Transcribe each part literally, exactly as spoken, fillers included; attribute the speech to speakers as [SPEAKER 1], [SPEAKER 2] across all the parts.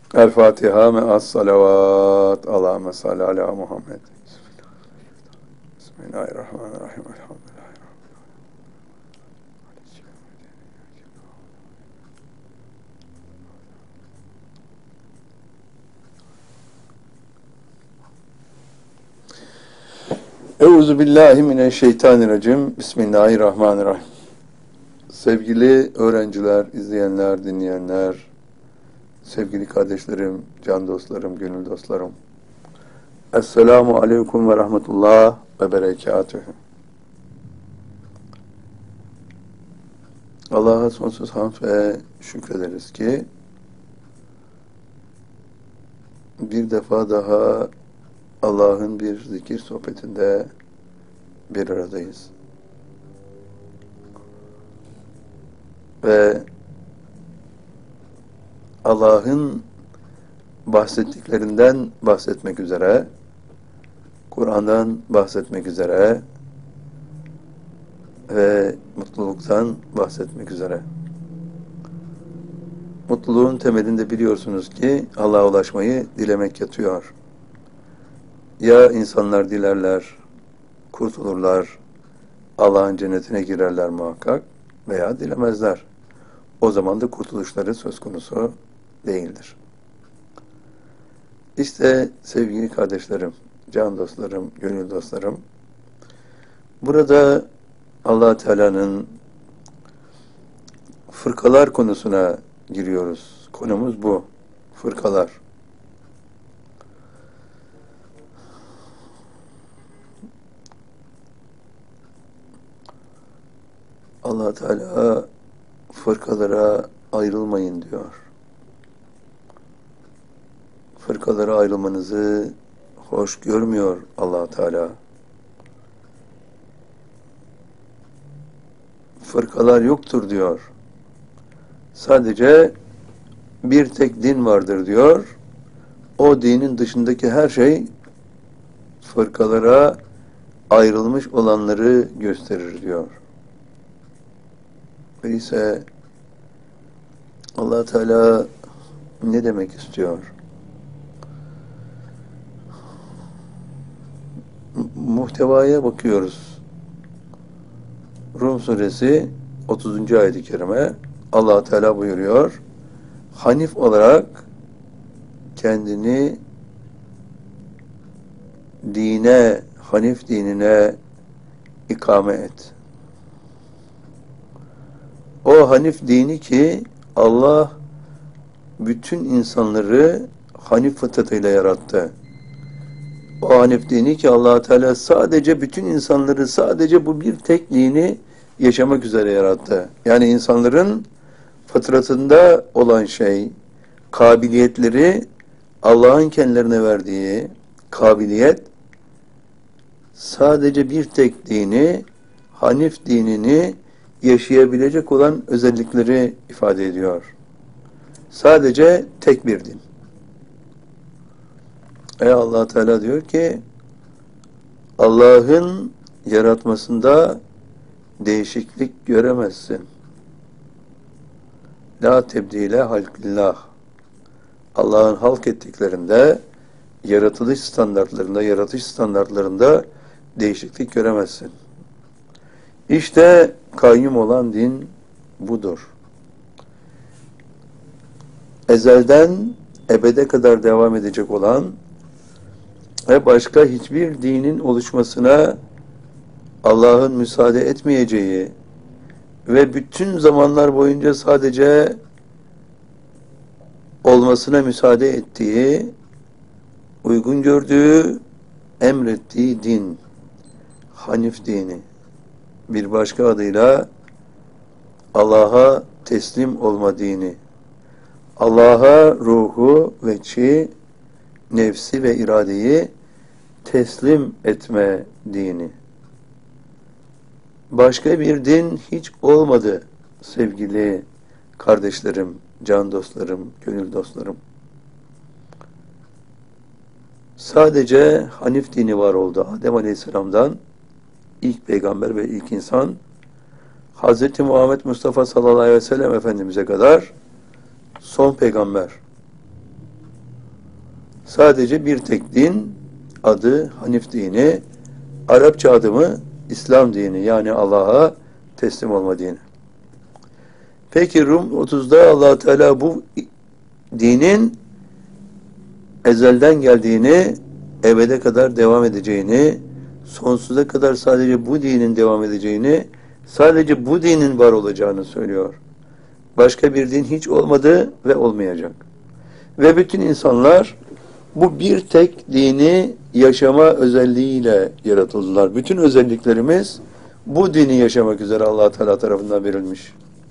[SPEAKER 1] El Fatiha me'as salavat. Allahümme salli ala Muhammed. Bismillahirrahmanirrahim. Elhamdülillah. Euzu billahi mineşşeytanirracim. Bismillahirrahmanirrahim. Sevgili öğrenciler, izleyenler, dinleyenler, sevgili kardeşlerim, can dostlarım, gönül dostlarım. Esselamu aleyküm ve rahmetullah ve berekatühü. Allah'a sonsuz hamd ve şükrederiz ki bir defa daha Allah'ın bir zikir sohbetinde bir aradayız. Ve Allah'ın bahsettiklerinden bahsetmek üzere, Kur'an'dan bahsetmek üzere ve mutluluktan bahsetmek üzere. Mutluluğun temelinde biliyorsunuz ki Allah'a ulaşmayı dilemek yatıyor. Ya insanlar dilerler, kurtulurlar, Allah'ın cennetine girerler muhakkak veya dilemezler. O zaman da kurtuluşları söz konusu değildir. İşte sevgili kardeşlerim, can dostlarım, gönül dostlarım, burada Allah Teala'nın fırkalar konusuna giriyoruz. Konumuz bu, fırkalar. Allah Teala fırkalara ayrılmayın diyor. Fırkalara ayrılmanızı hoş görmüyor Allah Teala. Fırkalar yoktur diyor. Sadece bir tek din vardır diyor. O dinin dışındaki her şey fırkalara ayrılmış olanları gösterir diyor. Öyleyse Allah Teala ne demek istiyor? Muhtevaya bakıyoruz. Rum suresi otuzuncu ayet-i kerime Allah Teala buyuruyor. Hanif olarak kendini dine, Hanif dinine ikame et. O Hanif dini ki Allah bütün insanları Hanif fıtratıyla yarattı. O Hanif dini ki Allah Teala sadece bütün insanları sadece bu bir tek dini yaşamak üzere yarattı. Yani insanların fıtratında olan şey, kabiliyetleri Allah'ın kendilerine verdiği kabiliyet sadece bir tek dini, Hanif dinini yaşayabilecek olan özellikleri ifade ediyor. Sadece tek bir din. Ey Allah Teala diyor ki Allah'ın yaratmasında değişiklik göremezsin. La tebdile halkillah. Allah'ın halk ettiklerinde yaratılış standartlarında, yaratış standartlarında değişiklik göremezsin. İşte kayyum olan din budur. Ezelden ebede kadar devam edecek olan ve başka hiçbir dinin oluşmasına Allah'ın müsaade etmeyeceği ve bütün zamanlar boyunca sadece olmasına müsaade ettiği, uygun gördüğü, emrettiği din, Hanif dini. Bir başka adıyla Allah'a teslim olma dini. Allah'a ruhu ve çi, nefsi ve iradeyi teslim etme dini. Başka bir din hiç olmadı sevgili kardeşlerim, can dostlarım, gönül dostlarım. Sadece Hanif dini var oldu. Adem Aleyhisselam'dan ilk peygamber ve ilk insan Hazreti Muhammed Mustafa sallallahu aleyhi ve sellem Efendimiz'e kadar son peygamber. Sadece bir tek din, adı Hanif dini, Arapça adı mı İslam dini, yani Allah'a teslim olma dini. Peki Rum otuzda Allah Teala bu dinin ezelden geldiğini, ebede kadar devam edeceğini, sonsuza kadar sadece bu dinin devam edeceğini, sadece bu dinin var olacağını söylüyor. Başka bir din hiç olmadı ve olmayacak. Ve bütün insanlar bu bir tek dini yaşama özelliğiyle yaratıldılar. Bütün özelliklerimiz bu dini yaşamak üzere Allah Teala tarafından verilmiş.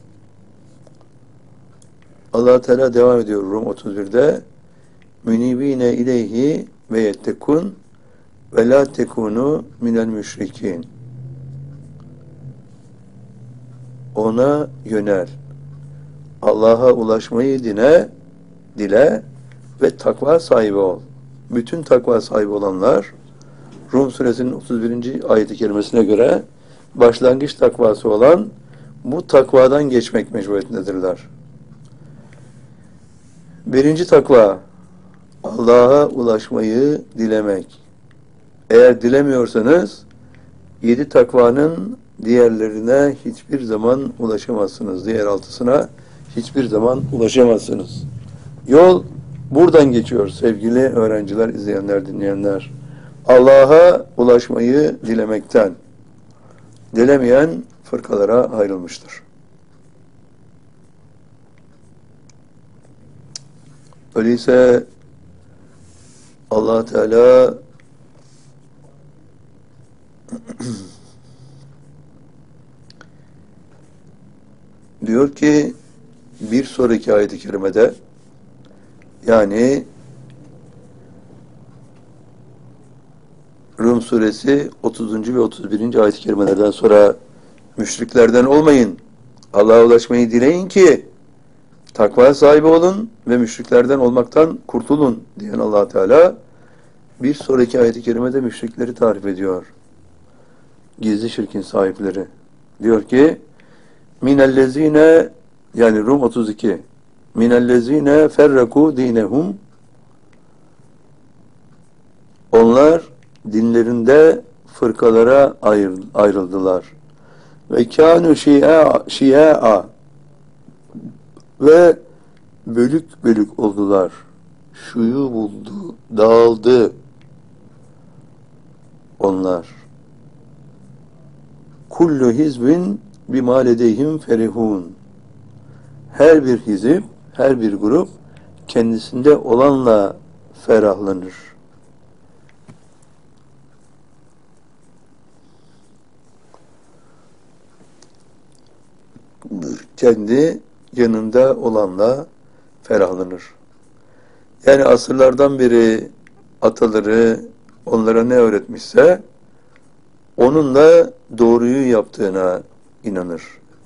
[SPEAKER 1] Allah Teala devam ediyor Rum otuz birde. Münibine ileyhi ve yettekun ve la tekunu minel müşrikin. Ona yönel. Allah'a ulaşmayı dine, dile ve takva sahibi ol. Bütün takva sahibi olanlar Rum suresinin otuz birinci ayet-i kerimesine göre başlangıç takvası olan bu takvadan geçmek mecburiyetindedirler. Birinci takva, Allah'a ulaşmayı dilemek. Eğer dilemiyorsanız yedi takvanın diğerlerine hiçbir zaman ulaşamazsınız. Diğer altısına hiçbir zaman ulaşamazsınız. Yol buradan geçiyor sevgili öğrenciler, izleyenler, dinleyenler. Allah'a ulaşmayı dilemekten. Dilemeyen fırkalara ayrılmıştır. Öyleyse Allah Teala diyor ki bir sonraki ayet-i kerimede, yani Rum suresi otuzuncu ve otuz birinci ayet-i kerimelerden sonra müşriklerden olmayın, Allah'a ulaşmayı dileyin ki takva sahibi olun ve müşriklerden olmaktan kurtulun diyen Allah Teala bir sonraki ayet-i kerimede müşrikleri tarif ediyor. Gizli şirkin sahipleri. Diyor ki minellezine, yani Rum otuz iki, minellezine ferraku dinehum, onlar dinlerinde fırkalara ayrıldılar. Ve kânü şi'a, ve bölük bölük oldular. Şuyu buldu, dağıldı onlar. Kullu hizbin bima ledeyhim ferihun. Her bir hizip, her bir grup kendisinde olanla ferahlanır. Kendi yanında olanla ferahlanır. Yani asırlardan beri ataları onlara ne öğretmişse onunla doğruyu yaptığına inanır.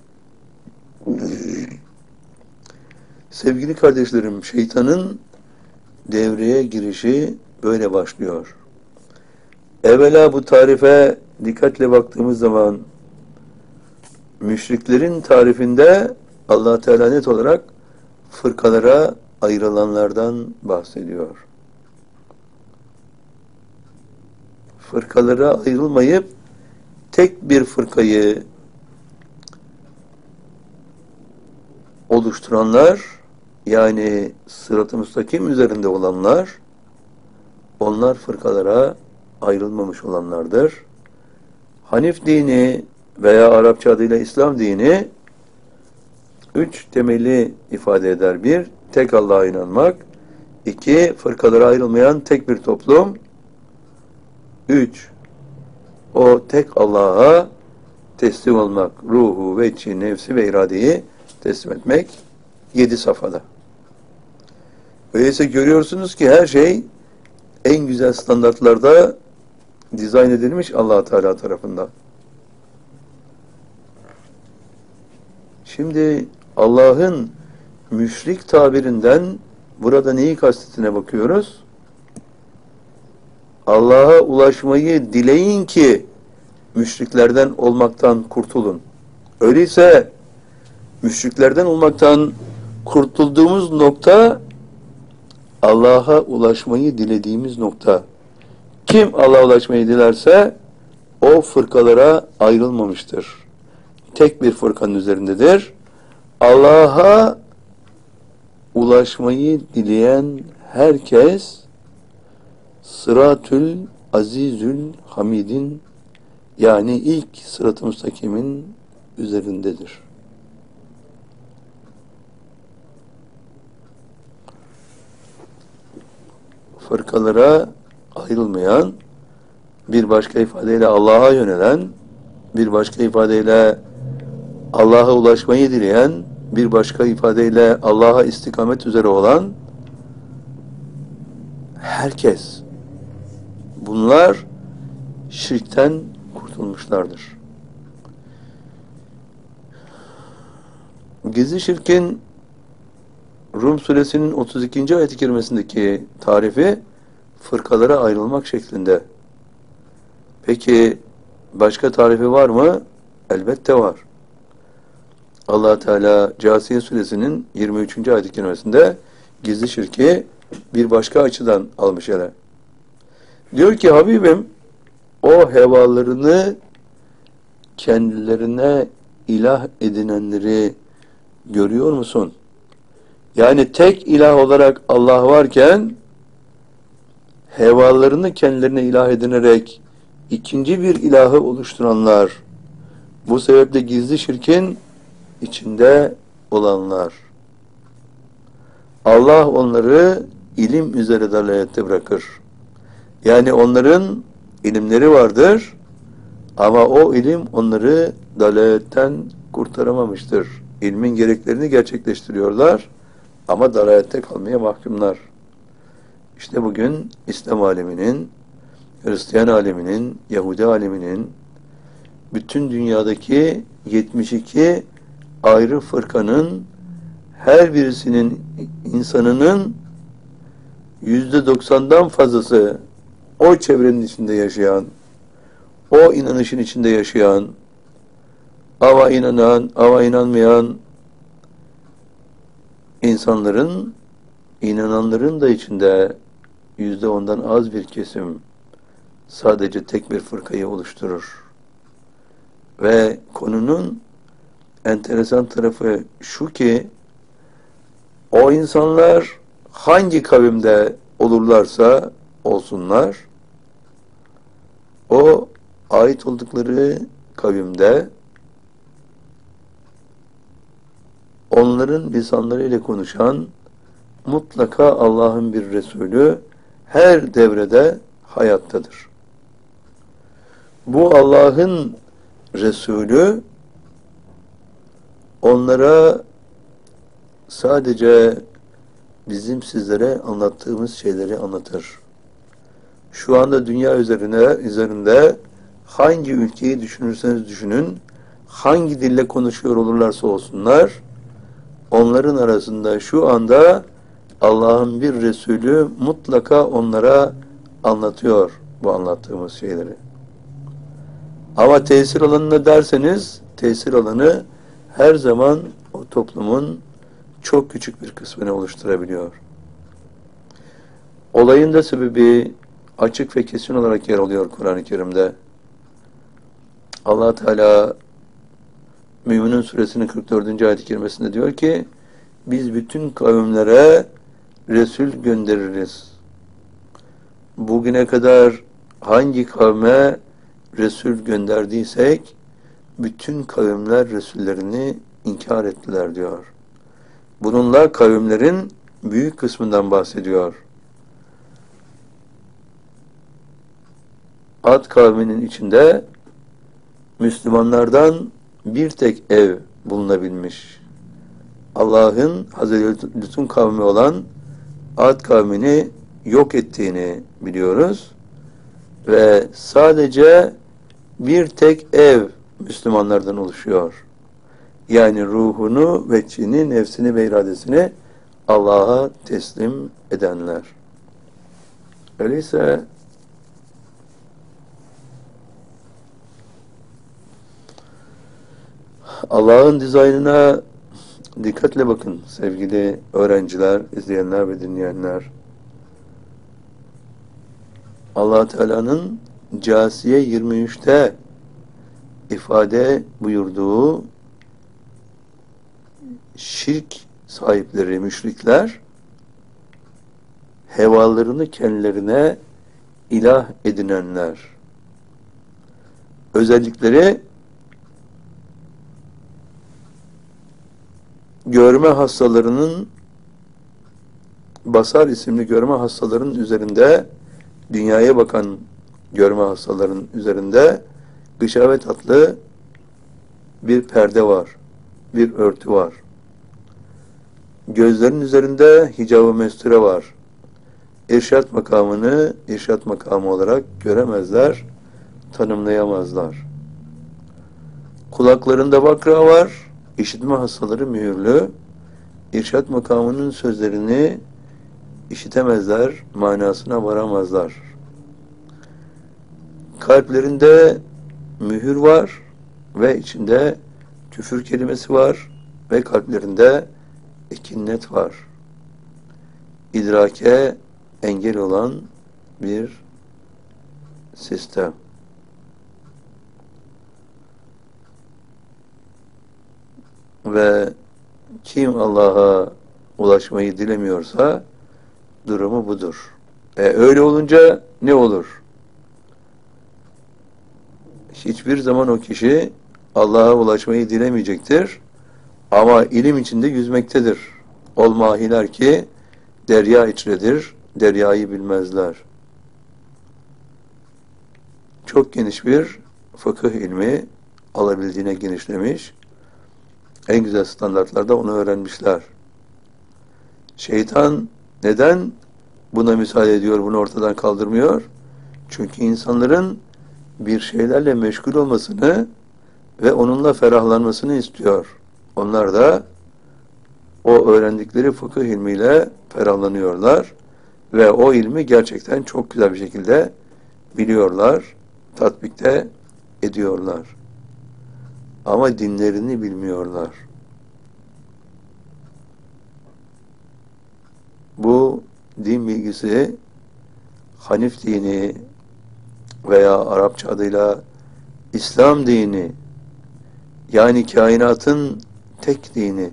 [SPEAKER 1] Sevgili kardeşlerim, şeytanın devreye girişi böyle başlıyor. Evvela bu tarife dikkatle baktığımız zaman müşriklerin tarifinde Allah Teala net olarak fırkalara ayrılanlardan bahsediyor. Fırkalara ayrılmayıp tek bir fırkayı oluşturanlar, yani sırat-ı müstakim üzerinde olanlar, onlar fırkalara ayrılmamış olanlardır. Hanif dini veya Arapça adıyla İslam dini üç temeli ifade eder. Bir, tek Allah'a inanmak. İki, fırkalara ayrılmayan tek bir toplum. Üç, o tek Allah'a teslim olmak, ruhu ve içi, nefsi ve iradeyi teslim etmek. Yedi safhada. Öyleyse görüyorsunuz ki her şey en güzel standartlarda dizayn edilmiş Allah Teala tarafından. Şimdi Allah'ın müşrik tabirinden burada neyi kastettiğine bakıyoruz. Allah'a ulaşmayı dileyin ki müşriklerden olmaktan kurtulun. Öyleyse müşriklerden olmaktan kurtulduğumuz nokta Allah'a ulaşmayı dilediğimiz nokta. Kim Allah'a ulaşmayı dilerse o fırkalara ayrılmamıştır. Tek bir fırkanın üzerindedir. Allah'a ulaşmayı dileyen herkes Sıratül Azizül Hamid'in, yani ilk sırat-ı müstakimin üzerindedir. Fırkalara ayrılmayan, bir başka ifadeyle Allah'a yönelen, bir başka ifadeyle Allah'a ulaşmayı dileyen, bir başka ifadeyle Allah'a istikamet üzere olan herkes, bunlar şirkten kurtulmuşlardır. Gizli şirkin Rum suresinin otuz ikinci ayet-i kerimesindeki tarifi fırkalara ayrılmak şeklinde. Peki başka tarifi var mı? Elbette var. Allah Teala Câsiye suresinin yirmi üçüncü ayet-i kerimesinde gizli şirki bir başka açıdan almış ele. Diyor ki Habibim, o hevalarını kendilerine ilah edinenleri görüyor musun? Yani tek ilah olarak Allah varken hevalarını kendilerine ilah edinerek ikinci bir ilahı oluşturanlar, bu sebeple gizli şirkin içinde olanlar. Allah onları ilim üzere dalalette bırakır. Yani onların ilimleri vardır ama o ilim onları dalaletten kurtaramamıştır. İlmin gereklerini gerçekleştiriyorlar ama dalalette kalmaya mahkumlar. İşte bugün İslam aleminin, Hristiyan aleminin, Yahudi aleminin, bütün dünyadaki yetmiş iki ayrı fırkanın her birisinin insanının yüzde doksandan fazlası o çevrenin içinde yaşayan, o inanışın içinde yaşayan, ama inanan, ama inanmayan insanların, inananların da içinde yüzde ondan az bir kesim sadece tek bir fırkayı oluşturur. Ve konunun enteresan tarafı şu ki, o insanlar hangi kavimde olurlarsa olsunlar, o ait oldukları kavimde onların lisanlarıyla konuşan mutlaka Allah'ın bir Resulü her devrede hayattadır. Bu Allah'ın Resulü onlara sadece bizim sizlere anlattığımız şeyleri anlatır. Şu anda dünya üzerine, üzerinde hangi ülkeyi düşünürseniz düşünün, hangi dille konuşuyor olurlarsa olsunlar, onların arasında şu anda Allah'ın bir Resulü mutlaka onlara anlatıyor bu anlattığımız şeyleri. Ama tesir alanı derseniz, tesir alanı her zaman o toplumun çok küçük bir kısmını oluşturabiliyor. Olayın da sebebi açık ve kesin olarak yer alıyor Kur'an-ı Kerim'de. Allah Teala Mü'minun suresinin kırk dördüncü ayet-i kerimesinde diyor ki, biz bütün kavimlere Resul göndeririz. Bugüne kadar hangi kavme Resul gönderdiysek bütün kavimler Resullerini inkar ettiler diyor. Bununla kavimlerin büyük kısmından bahsediyor. Ad kavminin içinde Müslümanlardan bir tek ev bulunabilmiş. Allah'ın Hazreti Lut'un kavmi olan Ad kavmini yok ettiğini biliyoruz. Ve sadece bir tek ev Müslümanlardan oluşuyor. Yani ruhunu ve çini, nefsini ve iradesini Allah'a teslim edenler. Öyleyse Allah'ın dizaynına dikkatle bakın sevgili öğrenciler, izleyenler ve dinleyenler. Allah Teala'nın Câsiye yirmi üçte ifade buyurduğu şirk sahipleri, müşrikler hevalarını kendilerine ilah edinenler. Özellikleri görme hastalarının basar isimli görme hastalarının üzerinde, dünyaya bakan görme hastalarının üzerinde gışavet adlı bir perde var, bir örtü var. Gözlerin üzerinde hicab-ı mesture var. İrşad makamını irşad makamı olarak göremezler, tanımlayamazlar. Kulaklarında vakra var, işitme hastaları mühürlü. İrşad makamının sözlerini işitemezler, manasına varamazlar. Kalplerinde mühür var ve içinde küfür kelimesi var ve kalplerinde ekinnet var. İdrake engel olan bir sistem. Ve kim Allah'a ulaşmayı dilemiyorsa durumu budur. E öyle olunca ne olur? Hiçbir zaman o kişi Allah'a ulaşmayı dilemeyecektir. Ama ilim içinde yüzmektedir. Ol mahiler ki derya içredir, deryayı bilmezler. Çok geniş bir fıkıh ilmi alabildiğine genişlemiş. En güzel standartlarda onu öğrenmişler. Şeytan neden buna müsaade ediyor, bunu ortadan kaldırmıyor? Çünkü insanların bir şeylerle meşgul olmasını ve onunla ferahlanmasını istiyor. Onlar da o öğrendikleri fıkıh ilmiyle ferahlanıyorlar ve o ilmi gerçekten çok güzel bir şekilde biliyorlar, tatbikte ediyorlar. Ama dinlerini bilmiyorlar. Bu din bilgisi Hanif dini veya Arapça adıyla İslam dini, yani kainatın tek dini,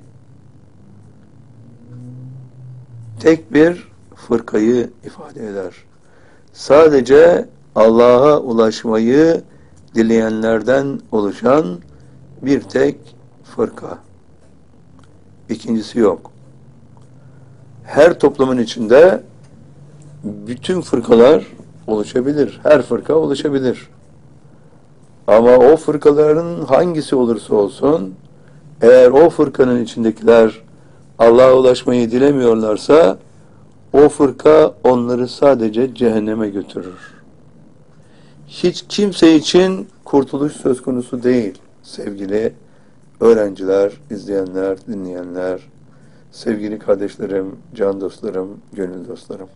[SPEAKER 1] tek bir fırkayı ifade eder. Sadece Allah'a ulaşmayı dileyenlerden oluşan bir tek fırka. İkincisi yok. Her toplumun içinde bütün fırkalar oluşabilir. Her fırka oluşabilir. Ama o fırkaların hangisi olursa olsun, eğer o fırkanın içindekiler Allah'a ulaşmayı dilemiyorlarsa, o fırka onları sadece cehenneme götürür. Hiç kimse için kurtuluş söz konusu değil sevgili öğrenciler, izleyenler, dinleyenler, sevgili kardeşlerim, can dostlarım, gönül dostlarım.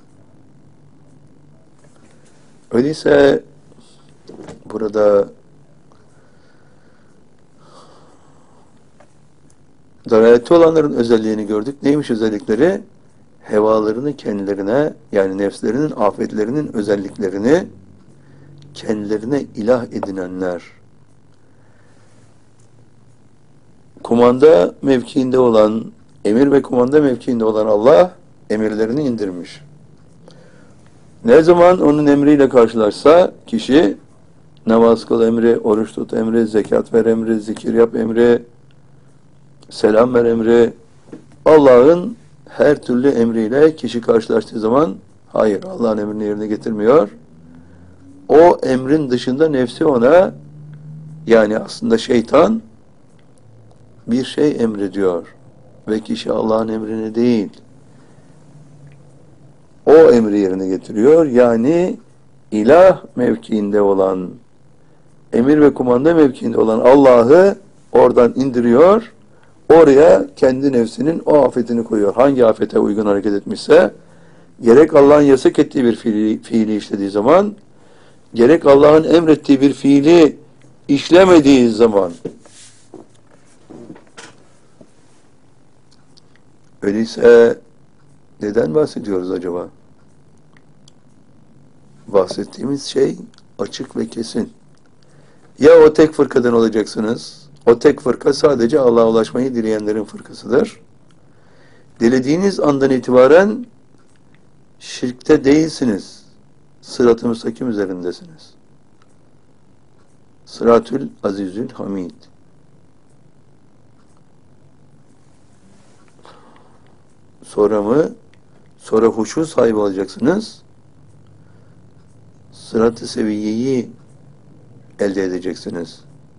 [SPEAKER 1] Öyleyse burada dalalette olanların özelliğini gördük. Neymiş özellikleri? Hevalarını kendilerine, yani nefslerinin afetlerinin özelliklerini kendilerine ilah edinenler. Kumanda mevkiinde olan, emir ve kumanda mevkiinde olan Allah emirlerini indirmiş. Ne zaman onun emriyle karşılaşsa kişi, namaz kıl emri, oruç tut emri, zekat ver emri, zikir yap emri, selam ver emri, Allah'ın her türlü emriyle kişi karşılaştığı zaman, hayır, Allah'ın emrini yerine getirmiyor. O emrin dışında nefsi ona, yani aslında şeytan bir şey emrediyor ve kişi Allah'ın emrini değil, o emri yerine getiriyor. Yani ilah mevkiinde olan, emir ve kumanda mevkiinde olan Allah'ı oradan indiriyor, oraya kendi nefsinin o afetini koyuyor. Hangi afete uygun hareket etmişse, gerek Allah'ın yasak ettiği bir fiili, fiili işlediği zaman, gerek Allah'ın emrettiği bir fiili işlemediği zaman, öyleyse neden bahsediyoruz acaba? bahsettiğimiz şey açık ve kesin. Ya o tek fırkadan olacaksınız, o tek fırka sadece Allah'a ulaşmayı dileyenlerin fırkasıdır. Dilediğiniz andan itibaren şirkte değilsiniz, sırat-ı müstakim üzerindesiniz. Sıratül azizül hamid. Sonra mı? Sonra huşu sahibi olacaksınız. Sırat-ı seviyeyi elde edeceksiniz.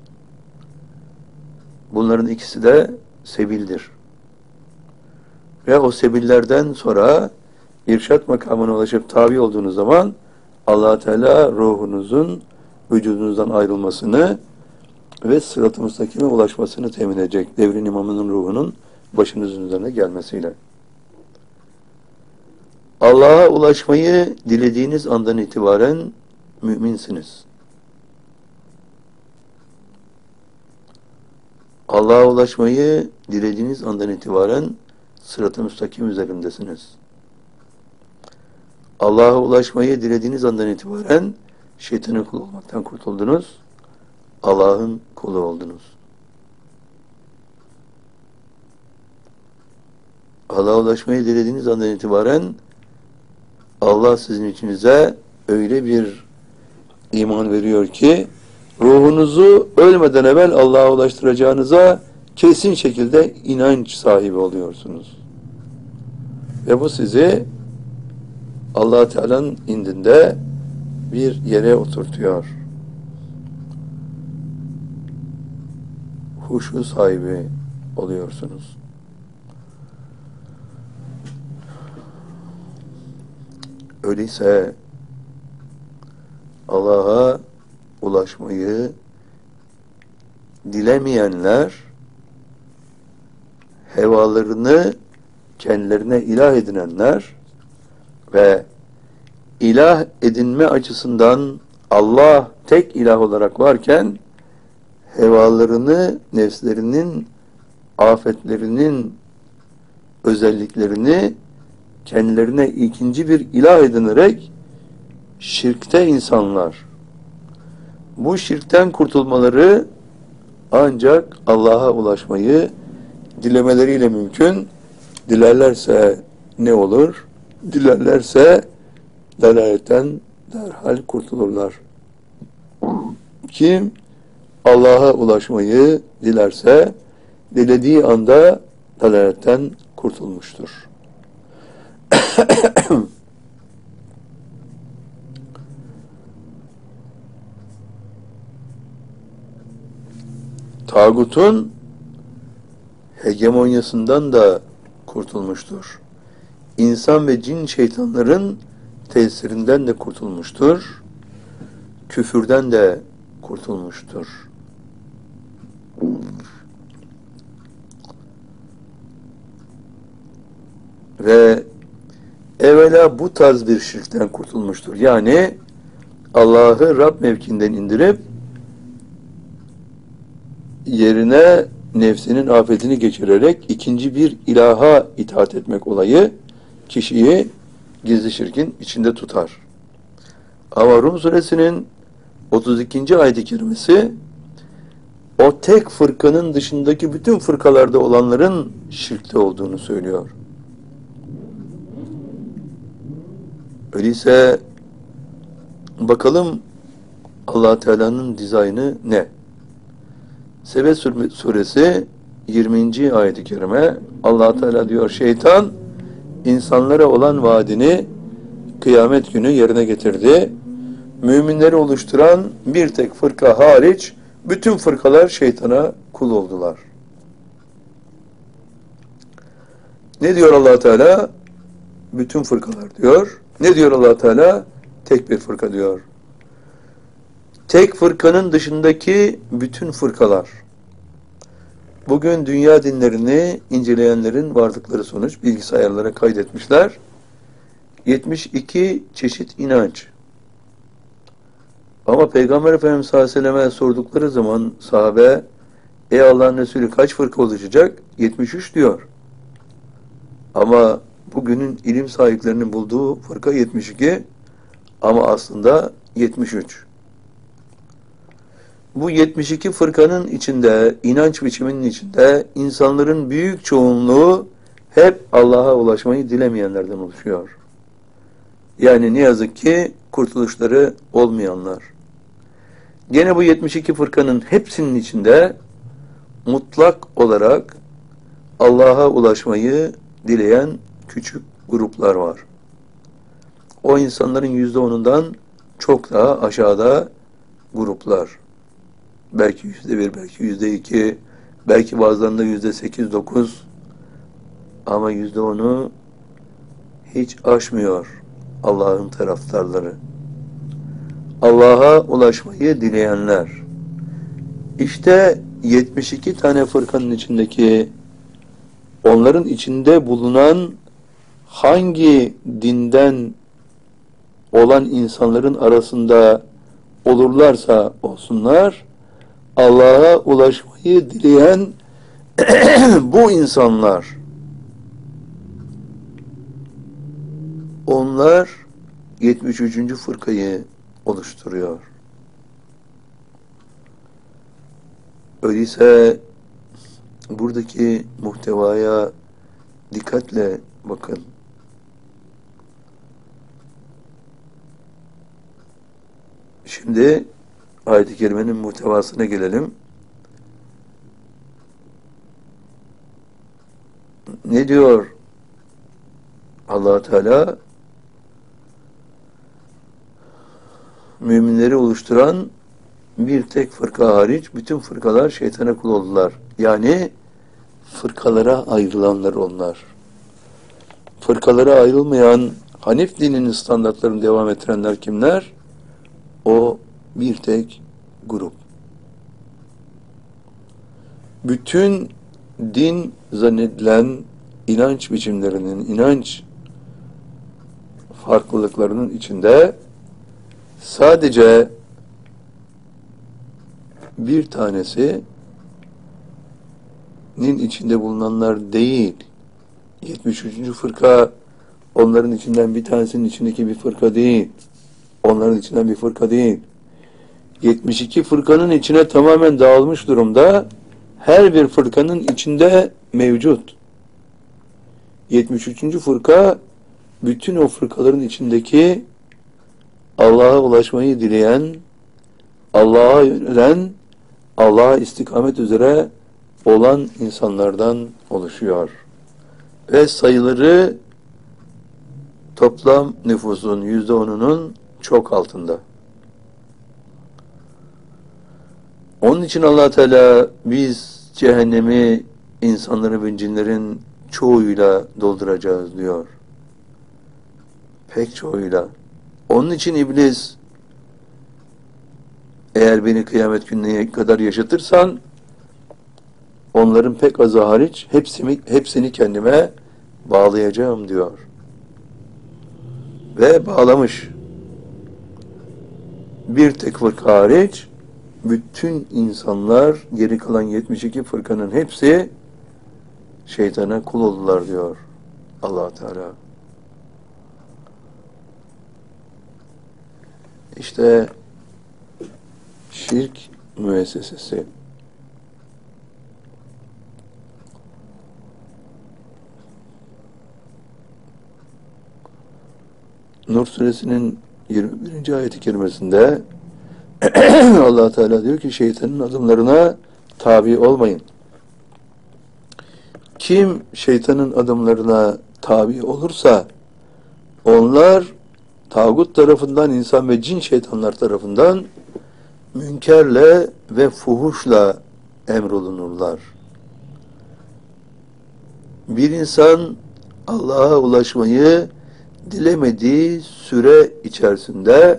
[SPEAKER 1] Bunların ikisi de sebildir. Ve o sebillerden sonra irşat makamına ulaşıp tabi olduğunuz zaman Allah Teala ruhunuzun vücudunuzdan ayrılmasını ve sırat-ı müstakime ulaşmasını temin edecek. Devrin imamının ruhunun başınızın üzerine gelmesiyle. Allah'a ulaşmayı dilediğiniz andan itibaren müminsiniz. Allah'a ulaşmayı dilediğiniz andan itibaren sırat-ı müstakim üzerindesiniz. Allah'a ulaşmayı dilediğiniz andan itibaren şeytanın kulu olmaktan kurtuldunuz. Allah'ın kulu oldunuz. Allah'a ulaşmayı dilediğiniz andan itibaren Allah sizin içinize öyle bir iman veriyor ki ruhunuzu ölmeden evvel Allah'a ulaştıracağınıza kesin şekilde inanç sahibi oluyorsunuz. Ve bu sizi Allah Teala'nın indinde bir yere oturtuyor. Huşu sahibi oluyorsunuz. Öyleyse Allah'a ulaşmayı dilemeyenler hevalarını kendilerine ilah edinenler ve ilah edinme açısından Allah tek ilah olarak varken hevalarını, nefslerinin afetlerinin özelliklerini kendilerine ikinci bir ilah edinerek şirkte insanlar. Bu şirkten kurtulmaları ancak Allah'a ulaşmayı dilemeleriyle mümkün. Dilerlerse ne olur? Dilerlerse delaletten derhal kurtulurlar. Kim Allah'a ulaşmayı dilerse dilediği anda delaletten kurtulmuştur. Tağutun hegemonyasından da kurtulmuştur. İnsan ve cin şeytanların tesirinden de kurtulmuştur. Küfürden de kurtulmuştur. Ve evvela bu tarz bir şirkten kurtulmuştur. Yani Allah'ı Rab mevkinden indirip yerine nefsinin afetini geçirerek ikinci bir ilaha itaat etmek olayı kişiyi gizli şirkin içinde tutar. Ama Rum suresinin otuz ikinci ayet-i kerimesi o tek fırkanın dışındaki bütün fırkalarda olanların şirkte olduğunu söylüyor. Öyleyse bakalım Allah Teala'nın dizaynı ne? Sebe suresi yirminci ayet-i kerime Allah Teala diyor, şeytan insanlara olan vaadini kıyamet günü yerine getirdi. Müminleri oluşturan bir tek fırka hariç bütün fırkalar şeytana kul oldular. Ne diyor Allah Teala? Bütün fırkalar diyor. Ne diyor Allah Teala? Tek bir fırka diyor. Tek fırkanın dışındaki bütün fırkalar. Bugün dünya dinlerini inceleyenlerin vardıkları sonuç bilgisayarlara kaydetmişler. yetmiş iki çeşit inanç. Ama Peygamber Efendimiz sallallahu aleyhi ve sellem'e sordukları zaman sahabe, ey Allah'ın Resulü kaç fırka oluşacak? yetmiş üç diyor. Ama bugünün ilim sahiplerinin bulduğu fırka yetmiş iki. Ama aslında yetmiş üç. Bu yetmiş iki fırkanın içinde, inanç biçiminin içinde insanların büyük çoğunluğu hep Allah'a ulaşmayı dilemeyenlerden oluşuyor. Yani ne yazık ki kurtuluşları olmayanlar. Gene bu yetmiş iki fırkanın hepsinin içinde mutlak olarak Allah'a ulaşmayı dileyen küçük gruplar var. O insanların yüzde onundan çok daha aşağıda gruplar. Belki yüzde bir, belki yüzde iki, belki bazılarında yüzde sekiz, dokuz, ama yüzde onu hiç aşmıyor Allah'ın taraftarları. Allah'a ulaşmayı dileyenler. İşte yetmiş iki tane fırkanın içindeki, onların içinde bulunan hangi dinden olan insanların arasında olurlarsa olsunlar, Allah'a ulaşmayı dileyen bu insanlar, onlar yetmiş üçüncü fırkayı oluşturuyor. Öyleyse buradaki muhtevaya dikkatle bakın. Şimdi ayet-i kerimenin muhtevasına gelelim. Ne diyor Allah Teala? Müminleri oluşturan bir tek fırka hariç bütün fırkalar şeytana kul oldular. Yani fırkalara ayrılanlar onlar. Fırkalara ayrılmayan Hanif dininin standartlarını devam ettirenler kimler? O bir tek grup. Bütün din zannedilen inanç biçimlerinin, inanç farklılıklarının içinde sadece bir tanesinin içinde bulunanlar değil. yetmiş üçüncü fırka onların içinden bir tanesinin içindeki bir fırka değil. Onların içinden bir fırka değil. yetmiş iki fırkanın içine tamamen dağılmış durumda. Her bir fırkanın içinde mevcut. yetmiş üçüncü fırka bütün o fırkaların içindeki Allah'a ulaşmayı dileyen, Allah'a yönelen, Allah'a istikamet üzere olan insanlardan oluşuyor. Ve sayıları toplam nüfusun yüzde onunun çok altında. Onun için Allah Teala biz cehennemi insanların ve cinlerin çoğuyla dolduracağız diyor. Pek çoğuyla. Onun için iblis, eğer beni kıyamet gününe kadar yaşatırsan onların pek azı hariç hepsini, hepsini kendime bağlayacağım diyor. Ve bağlamış. Bir tek fırka hariç bütün insanlar, geri kalan yetmiş iki fırkanın hepsi şeytana kul oldular diyor Allah Teala. İşte şirk müessesesi. Nur suresinin yirmi birinci ayet-i kerimesinde Allah Teala diyor ki şeytanın adımlarına tabi olmayın. Kim şeytanın adımlarına tabi olursa onlar tağut tarafından, insan ve cin şeytanlar tarafından münkerle ve fuhuşla emrolunurlar. Bir insan Allah'a ulaşmayı dilemediği süre içerisinde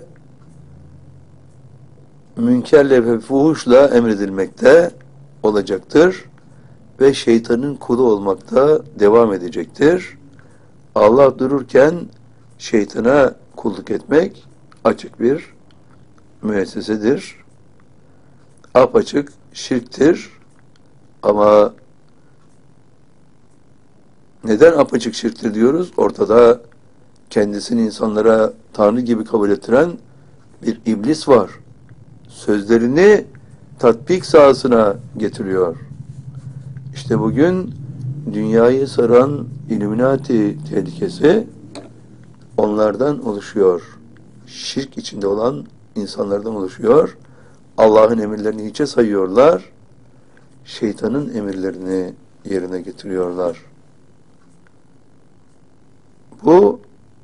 [SPEAKER 1] münkerle ve fuhuşla emredilmekte olacaktır ve şeytanın kulu olmakta devam edecektir. Allah dururken şeytana kulluk etmek açık bir müessesedir. Apaçık şirktir. Ama neden apaçık şirktir diyoruz? Ortada kendisini insanlara Tanrı gibi kabul ettiren bir iblis var. Sözlerini tatbik sahasına getiriyor. İşte bugün dünyayı saran Illuminati tehlikesi onlardan oluşuyor. Şirk içinde olan insanlardan oluşuyor. Allah'ın emirlerini hiçe sayıyorlar. Şeytanın emirlerini yerine getiriyorlar. Bu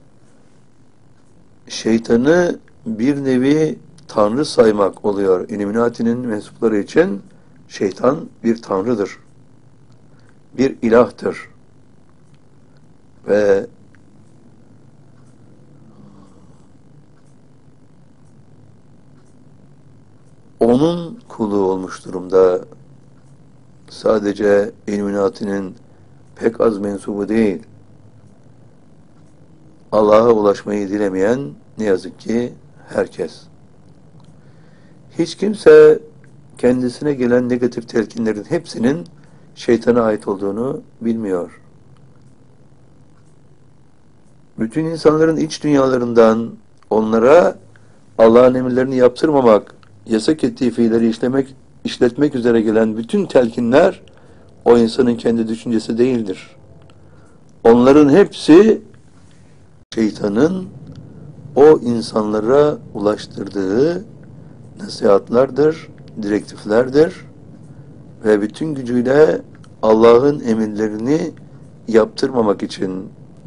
[SPEAKER 1] şeytanı bir nevi tanrı saymak oluyor. Illuminati'nin mensupları için şeytan bir tanrıdır. Bir ilahtır. Ve onun kulu olmuş durumda. Sadece Illuminati'nin pek az mensubu değil. Allah'a ulaşmayı dilemeyen ne yazık ki herkes. Hiç kimse kendisine gelen negatif telkinlerin hepsinin şeytana ait olduğunu bilmiyor. Bütün insanların iç dünyalarından onlara Allah'ın emirlerini yaptırmamak, yasak ettiği fiilleri işlemek, işletmek üzere gelen bütün telkinler o insanın kendi düşüncesi değildir. Onların hepsi şeytanın o insanlara ulaştırdığı nasihatlardır, direktiflerdir ve bütün gücüyle Allah'ın emirlerini yaptırmamak için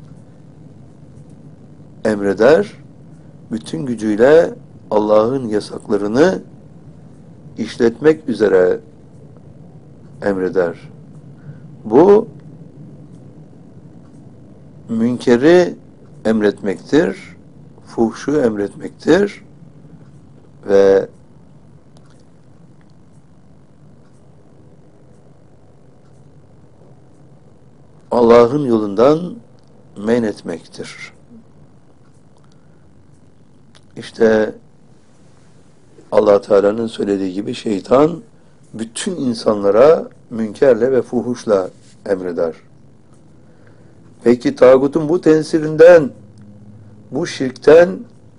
[SPEAKER 1] emreder, bütün gücüyle Allah'ın yasaklarını işletmek üzere emreder. Bu münkeri emretmektir, fuhşu emretmektir ve Allah'ın yolundan men etmektir. İşte Allah Teala'nın söylediği gibi şeytan bütün insanlara münkerle ve fuhuşla emreder. Peki tağutun bu tesirinden, bu şirkten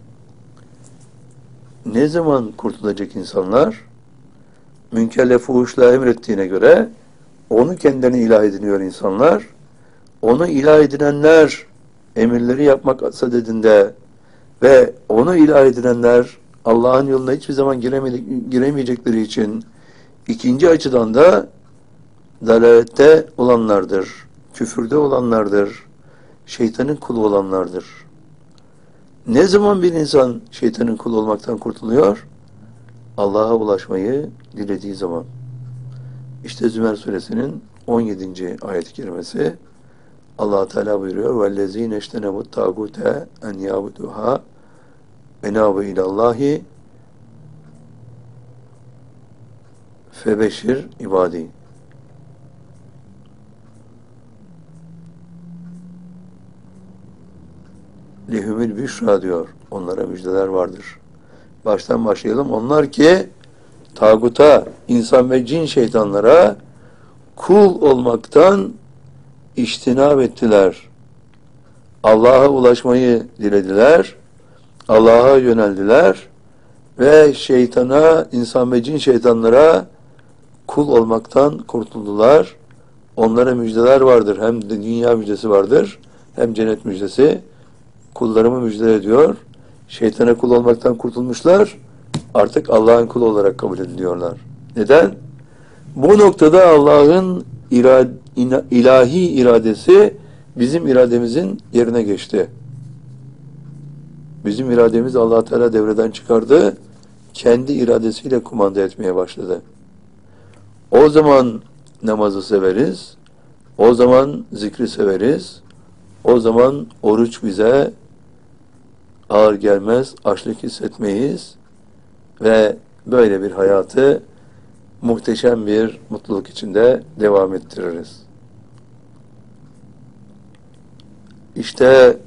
[SPEAKER 1] ne zaman kurtulacak insanlar? Münkerle fuhuşla emrettiğine göre onu kendilerine ilah ediniyor insanlar. Onu ilah edinenler emirleri yapmak sadedinde ve onu ilah edinenler Allah'ın yoluna hiçbir zaman giremeyecekleri için ikinci açıdan da dalalette olanlardır, küfürde olanlardır, şeytanın kulu olanlardır. Ne zaman bir insan şeytanın kulu olmaktan kurtuluyor? Allah'a ulaşmayı dilediği zaman. İşte Zümer suresinin on yedinci ayet-i kerimesi Allah Teala buyuruyor: "Vellezîne iştenebut tâgûte en yâbuduhâ enâbu ilallâhi febeşir ibâdî." Lehumül büşra diyor. Onlara müjdeler vardır. Baştan başlayalım. Onlar ki tağuta, insan ve cin şeytanlara kul olmaktan içtinab ettiler. Allah'a ulaşmayı dilediler. Allah'a yöneldiler. Ve şeytana, insan ve cin şeytanlara kul olmaktan kurtuldular. Onlara müjdeler vardır. Hem de dünya müjdesi vardır. Hem cennet müjdesi. Kullarımı müjde ediyor. Şeytana kul olmaktan kurtulmuşlar. Artık Allah'ın kulu olarak kabul ediliyorlar. Neden? Bu noktada Allah'ın irad, ilahi iradesi bizim irademizin yerine geçti. Bizim irademiz Allah Teala devreden çıkardı. Kendi iradesiyle kumanda etmeye başladı. O zaman namazı severiz. O zaman zikri severiz. O zaman oruç bize ağır gelmez, açlık hissetmeyiz ve böyle bir hayatı muhteşem bir mutluluk içinde devam ettiririz. İşte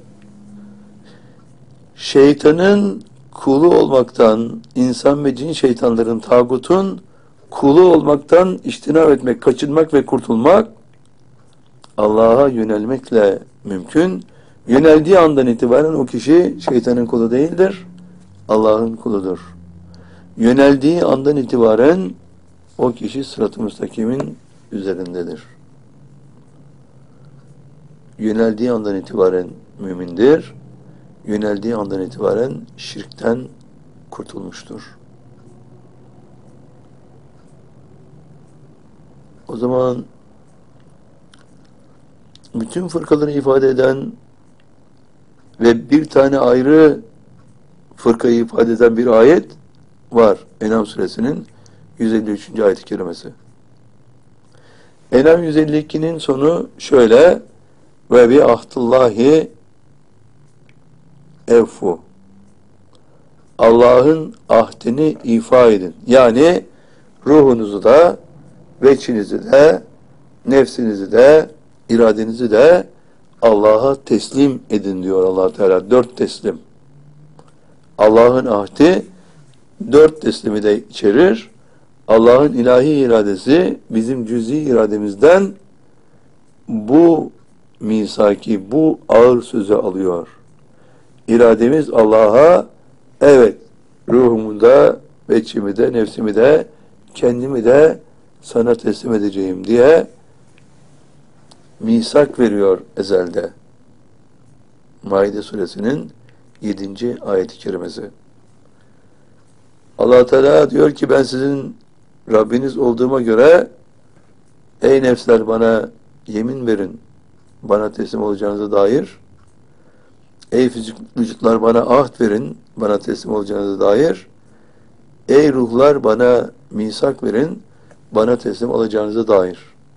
[SPEAKER 1] şeytanın kulu olmaktan, insan ve cin şeytanların, tağutun kulu olmaktan içtinab etmek, kaçınmak ve kurtulmak Allah'a yönelmekle mümkün Yöneldiği andan itibaren o kişi şeytanın kulu değildir, Allah'ın kuludur. Yöneldiği andan itibaren o kişi sırat-ı müstakimin üzerindedir. Yöneldiği andan itibaren mümindir. Yöneldiği andan itibaren şirkten kurtulmuştur. O zaman bütün fırkaları ifade eden ve bir tane ayrı fırkayı ifade eden bir ayet var. En'am suresinin yüz elli üçüncü ayet-i kerimesi. En'am yüz elli ikinin sonu şöyle: ve bi ahdillahi evfu. Allah'ın ahdini ifa edin. Yani ruhunuzu da, veçinizi de, nefsinizi de, iradenizi de Allah'a teslim edin diyor Allah Teala. Dört teslim. Allah'ın ahdi dört teslimi de içerir. Allah'ın ilahi iradesi bizim cüz'i irademizden bu misaki, bu ağır sözü alıyor. İrademiz Allah'a, evet, ruhumu da, veçimi de, nefsimi de, kendimi de sana teslim edeceğim diye misak veriyor ezelde. Maide suresinin yedinci ayet-i kerimesi. Allah Teala diyor ki, ben sizin Rabbiniz olduğuma göre ey nefsler bana yemin verin, bana teslim olacağınıza dair. Ey fizik vücutlar bana ahd verin, bana teslim olacağınıza dair. Ey ruhlar bana misak verin, bana teslim olacağınıza dair.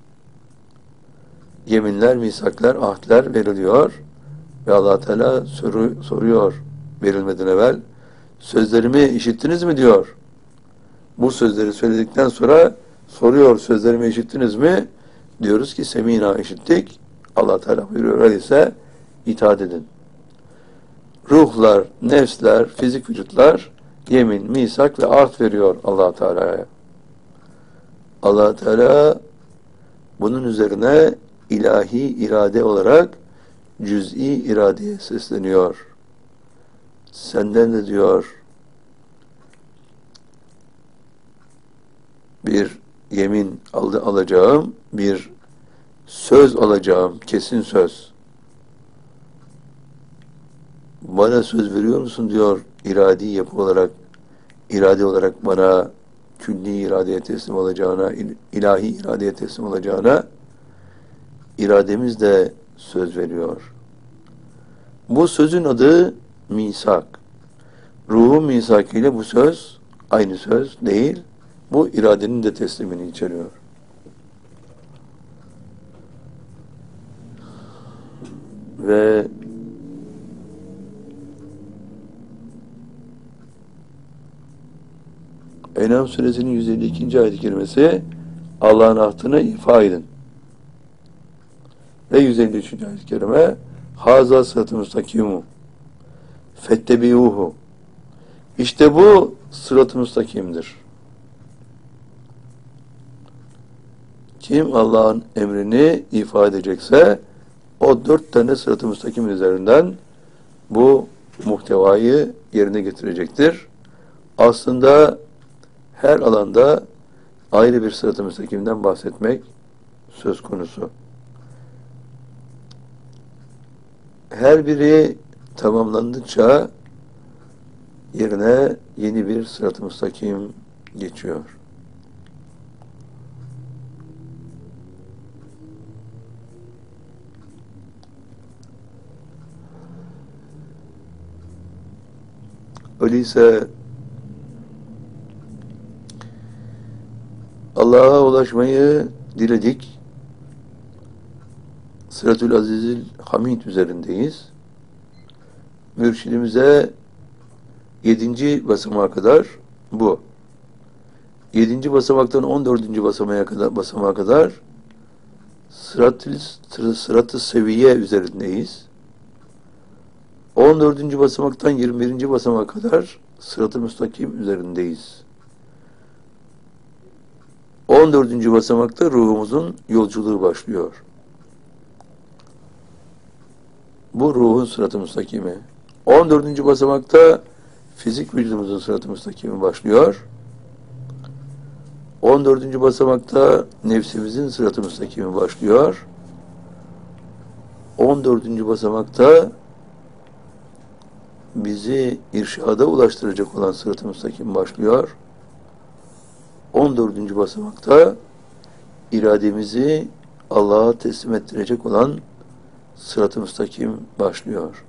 [SPEAKER 1] Yeminler, misaklar, ahdler veriliyor ve Allah Teala soru, soruyor verilmeden evvel. Sözlerimi işittiniz mi diyor. Bu sözleri söyledikten sonra soruyor, sözlerimi işittiniz mi? Diyoruz ki semina, işittik. Allah Teala buyuruyor, öyleyse itaat edin. Ruhlar, nefsler, fizik vücutlar yemin, misak ve ahd veriyor Allah Teala'ya. Allah Teala bunun üzerine ilahi irade olarak cüz'i iradeye sesleniyor. Senden de diyor bir yemin aldı, alacağım, bir söz alacağım, kesin söz. Bana söz veriyor musun diyor, iradi yapı olarak, irade olarak bana külli iradeye teslim olacağına, ilahi iradeye teslim olacağına irademiz de söz veriyor. Bu sözün adı misak. Ruhun misakıyla bu söz aynı söz değil. Bu iradenin de teslimini içeriyor. Ve En'am suresinin yüz elli ikinci ayet-i kerimesi Allah'ın ahdını ifa edin. Ve yüz elli üçüncü ayet-i kerime Haza sırat-ı müstakimu fettebiuhu. İşte bu sırat-ı müstakimdir. Kim Allah'ın emrini ifade edecekse o dört tane sırat-ı müstakim üzerinden bu muhtevayı yerine getirecektir. Aslında her alanda ayrı bir sırat-ı müstakimden bahsetmek söz konusu. Her biri tamamlandıkça yerine yeni bir sırat-ı müstakim geçiyor. Öyleyse Allah'a ulaşmayı diledik. Sıratül Azizil Hamid üzerindeyiz. Mürşidimize yedinci basamağa kadar bu. Yedinci basamaktan on dördüncü basamağa kadar, basamağa kadar sırat-ı sırat seviye üzerindeyiz. on dördüncü basamaktan yirmi birinci basamağa kadar sırat-ı müstakim üzerindeyiz. on dördüncü basamakta ruhumuzun yolculuğu başlıyor. Bu Bu ruhun sırat-ı müstakimi. on dördüncü basamakta fizik vücudumuzun sırat-ı müstakimi başlıyor. on dördüncü basamakta nefsimizin sırat-ı müstakimi başlıyor. on dördüncü basamakta bizi irşada ulaştıracak olan sırat-ı müstakim başlıyor. on dördüncü basamakta irademizi Allah'a teslim ettirecek olan sırat-ı müstakim başlıyor.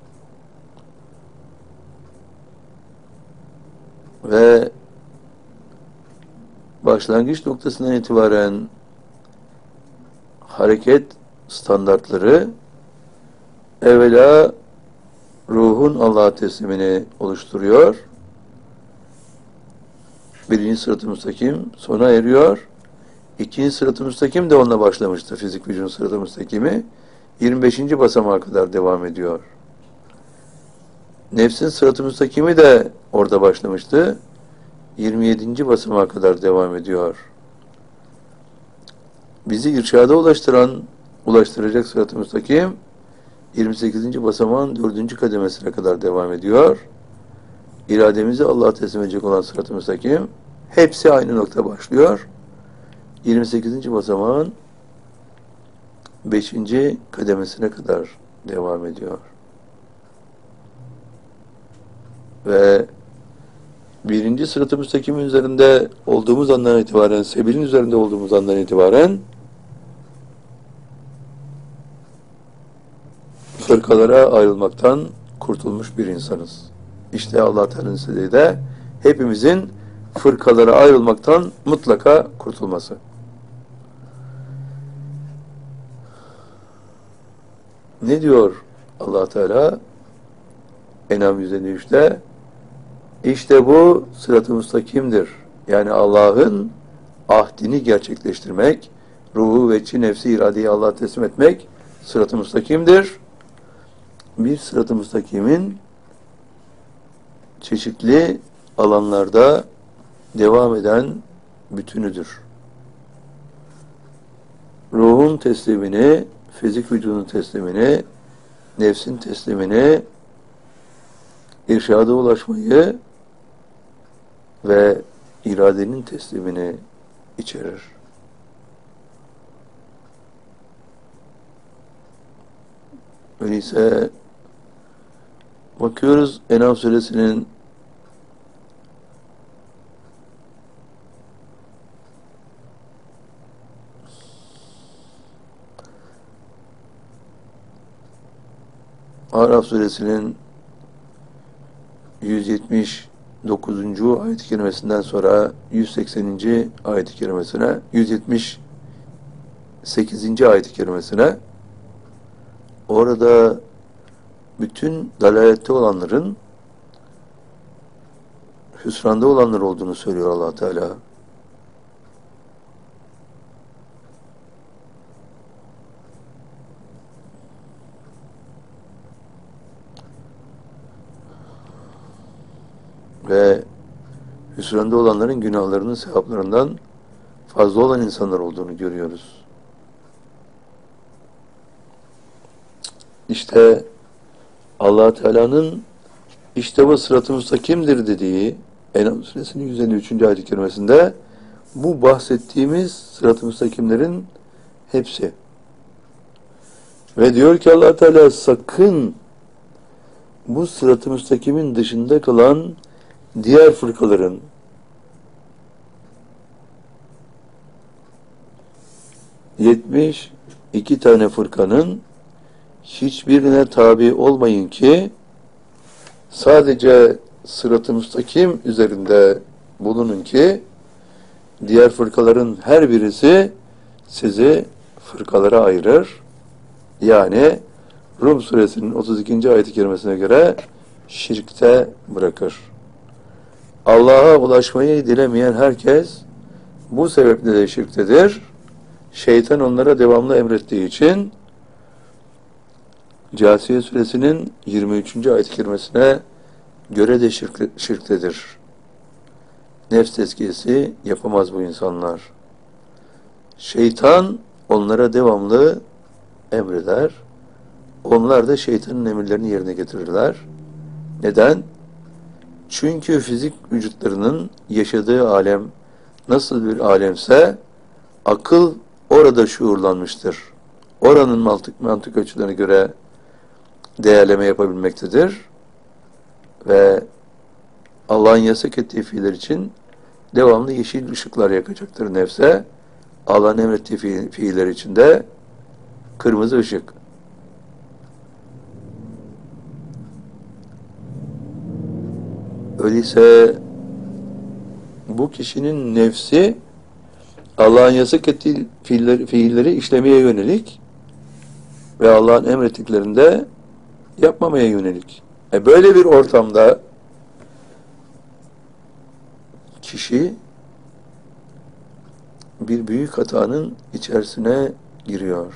[SPEAKER 1] Ve başlangıç noktasından itibaren hareket standartları evvela ruhun Allah'a teslimini oluşturuyor. Birinci sırat-ı müstakim sona eriyor. İkinci sırat-ı müstakim de onunla başlamıştı. Fizik vücudun sırat-ı müstakimi yirmi beşinci basamağa kadar devam ediyor. Nefsin sırat-ı müstakimi de orada başlamıştı. yirmi yedinci basamağa kadar devam ediyor. Bizi irşada ulaştıran, ulaştıracak sırat-ı müstakim yirmi sekizinci basamağın dördüncü kademesine kadar devam ediyor. İrademizi Allah'a teslim edecek olan sırat-ı müstakim hepsi aynı nokta başlıyor. yirmi sekizinci basamağın beşinci kademesine kadar devam ediyor. Ve birinci sırat-ı müstakimin üzerinde olduğumuz andan itibaren, sebilin üzerinde olduğumuz andan itibaren fırkalara ayrılmaktan kurtulmuş bir insanız. İşte Allah Teala'nın istediği de hepimizin fırkalara ayrılmaktan mutlaka kurtulması. Ne diyor Allah Teala? En'am yüz elli üçte İşte bu sırat-ı müstakimdir. Yani Allah'ın ahdini gerçekleştirmek, ruhu ve içi nefsi iradeyi Allah'a teslim etmek sırat-ı müstakimdir. Bir sırat-ı müstakimin çeşitli alanlarda devam eden bütünüdür. Ruhun teslimini, fizik vücudun teslimini, nefsin teslimini, irşada ulaşmayı ve iradenin teslimini içerir. Öyleyse bakıyoruz En'am suresinin Araf suresinin yüz yetmiş dokuzuncu ayet-i kerimesinden sonra yüz sekseninci ayet-i kerimesine, yüz yetmiş sekizinci ayet-i kerimesine, orada bütün dalalette olanların hüsranda olanlar olduğunu söylüyor Allah Teala. Ve hüsranda olanların günahlarının sevaplarından fazla olan insanlar olduğunu görüyoruz. İşte Allah Teala'nın işte bu sırat-ı müstakimdir dediği En'am suresinin yüz elli üçüncü ayet-i kerimesinde bu bahsettiğimiz sırat-ı müstakimlerin hepsi. Ve diyor ki Allah Teala sakın bu sırat-ı müstakimin dışında kalan diğer fırkaların yetmiş iki tane fırkanın hiçbirine tabi olmayın ki sadece sırat-ı müstakim üzerinde bulunun ki diğer fırkaların her birisi sizi fırkalara ayırır. Yani Rum suresinin otuz ikinci ayet-i kerimesine göre şirkte bırakır. Allah'a ulaşmayı dilemeyen herkes bu sebeple de şirktedir. Şeytan onlara devamlı emrettiği için Câsiye suresinin yirmi üçüncü ayet-i kerimesine göre de şirk, şirktedir. Nefs tezkiyesi yapamaz bu insanlar. Şeytan onlara devamlı emreder. onlar da şeytanın emirlerini yerine getirirler. Neden? Çünkü fizik vücutlarının yaşadığı alem nasıl bir alemse akıl orada şuurlanmıştır. Oranın mantık, mantık ölçülerine göre değerleme yapabilmektedir. Ve Allah'ın yasak ettiği fiiller için devamlı yeşil ışıklar yakacaktır nefse. Allah'ın emrettiği fi fiiller için de kırmızı ışık. Öyleyse bu kişinin nefsi Allah'ın yasak ettiği fiilleri, fiilleri işlemeye yönelik ve Allah'ın emrettiklerinde yapmamaya yönelik. E böyle bir ortamda kişi bir büyük hatanın içerisine giriyor.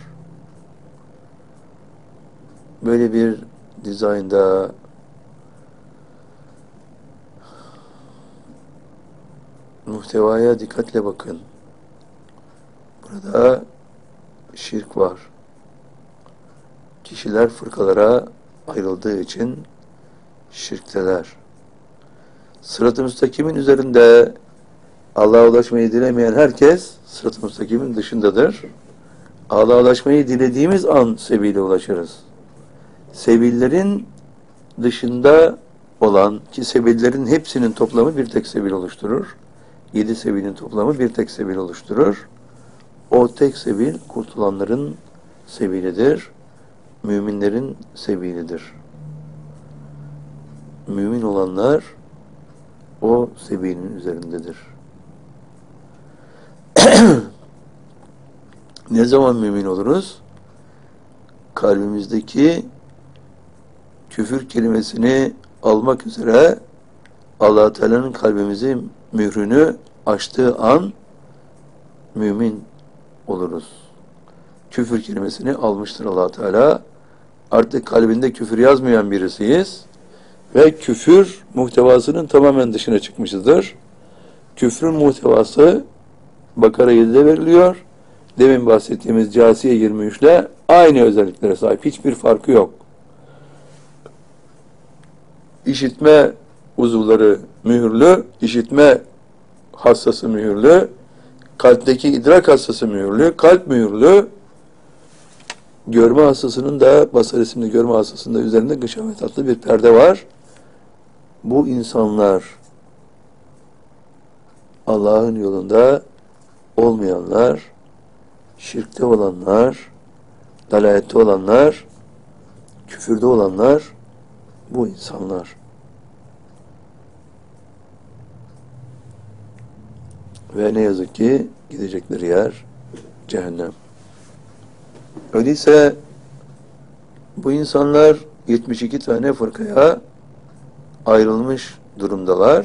[SPEAKER 1] Böyle bir dizaynda muhtevaya dikkatle bakın. Burada şirk var. Kişiler fırkalara ayrıldığı için şirkteler. Sırat-ı müstakimin üzerinde Allah'a ulaşmayı dilemeyen herkes sırat-ı müstakimin dışındadır. Allah'a ulaşmayı dilediğimiz an sebile ulaşırız. Sebillerin dışında olan ki sebillerin hepsinin toplamı bir tek sebil oluşturur. Yedi sebilin toplamı bir tek sebil oluşturur. O tek sebil kurtulanların sebilidir. Müminlerin sebilidir. Mümin olanlar o sebilin üzerindedir. Ne zaman mümin oluruz? Kalbimizdeki küfür kelimesini almak üzere Allah-u Teala'nın kalbimizi mührünü açtığı an mümin oluruz. Küfür kelimesini almıştır Allah Teala. Artık kalbinde küfür yazmayan birisiyiz ve küfür muhtevasının tamamen dışına çıkmışızdır. Küfrün muhtevası Bakara yedide veriliyor. Demin bahsettiğimiz Câsiye yirmi üç ile aynı özelliklere sahip. Hiçbir farkı yok. İşitme uzuvları mühürlü, işitme hassası mühürlü, kalpteki idrak hassası mühürlü, kalp mühürlü, görme hassasının da basar isimli görme hassasının da üzerinde gışamet adlı bir perde var. Bu insanlar Allah'ın yolunda olmayanlar, şirkte olanlar, dalalette olanlar, küfürde olanlar bu insanlar. Ve ne yazık ki gidecekleri yer cehennem. Öyleyse bu insanlar yetmiş iki tane fırkaya ayrılmış durumdalar.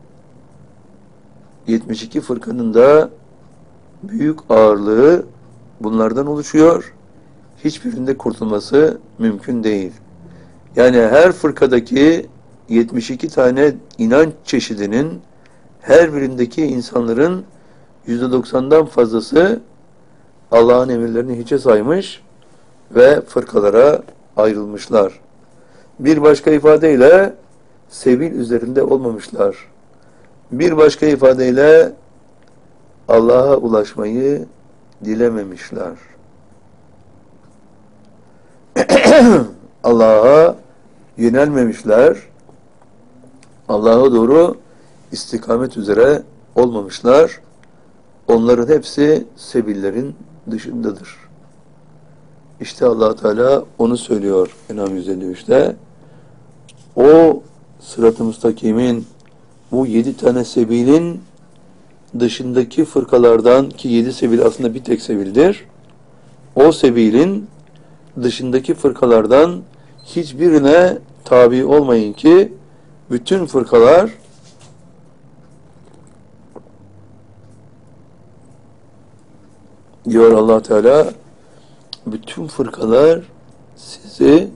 [SPEAKER 1] yetmiş iki fırkanın da büyük ağırlığı bunlardan oluşuyor. Hiçbirinde kurtulması mümkün değil. Yani her fırkadaki yetmiş iki tane inanç çeşidinin her birindeki insanların yüzde doksandan fazlası Allah'ın emirlerini hiçe saymış ve fırkalara ayrılmışlar. Bir başka ifadeyle sebil üzerinde olmamışlar. Bir başka ifadeyle Allah'a ulaşmayı dilememişler. Allah'a yönelmemişler. Allah'a doğru istikamet üzere olmamışlar. Onların hepsi sebillerin dışındadır. İşte Allah Teala onu söylüyor En'am yüz elli üçte. O sırat-ı müstakimin bu yedi tane sebilin dışındaki fırkalardan ki yedi sebil aslında bir tek sebildir. O sebilin dışındaki fırkalardan hiçbirine tabi olmayın ki bütün fırkalar diyor Allah Teala, bütün fırkalar sizi